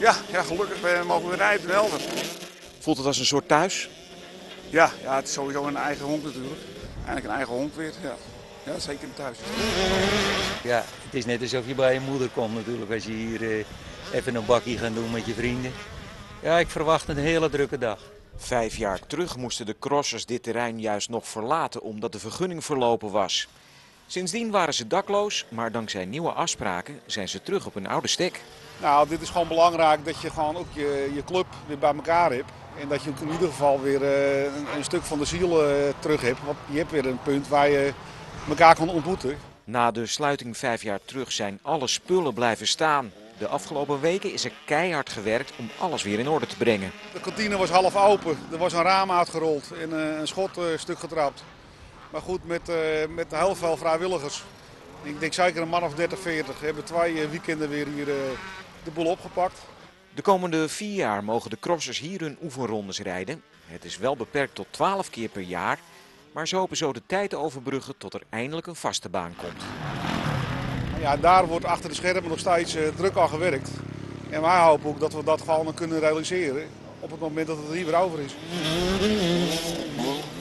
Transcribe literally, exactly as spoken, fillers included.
Ja, ja gelukkig we mogen we rijden in Helder. Voelt het als een soort thuis? Ja, ja, het is sowieso een eigen hond natuurlijk. Eigenlijk een eigen hond weer, ja. Ja, zeker in thuis. Ja, het is net alsof je bij je moeder komt natuurlijk als je hier uh, even een bakkie gaat doen met je vrienden. Ja, ik verwacht een hele drukke dag. Vijf jaar terug moesten de crossers dit terrein juist nog verlaten omdat de vergunning verlopen was. Sindsdien waren ze dakloos, maar dankzij nieuwe afspraken zijn ze terug op hun oude stek. Nou, dit is gewoon belangrijk dat je gewoon ook je, je club weer bij elkaar hebt. En dat je ook in ieder geval weer uh, een, een stuk van de ziel uh, terug hebt. Want je hebt weer een punt waar je elkaar kan ontmoeten. Na de sluiting vijf jaar terug zijn alle spullen blijven staan. De afgelopen weken is er keihard gewerkt om alles weer in orde te brengen. De kantine was half open, er was een raam uitgerold en uh, een schot uh, stuk getrapt. Maar goed, met, uh, met heel veel vrijwilligers. Ik denk zeker een man of dertig, veertig. We hebben twee uh, weekenden weer hier uh, de boel opgepakt. De komende vier jaar mogen de crossers hier hun oefenrondes rijden. Het is wel beperkt tot twaalf keer per jaar. Maar ze hopen zo de tijd overbruggen tot er eindelijk een vaste baan komt. Ja, daar wordt achter de schermen nog steeds uh, druk aan gewerkt. En wij hopen ook dat we dat gewoon kunnen realiseren op het moment dat het er hier weer over is.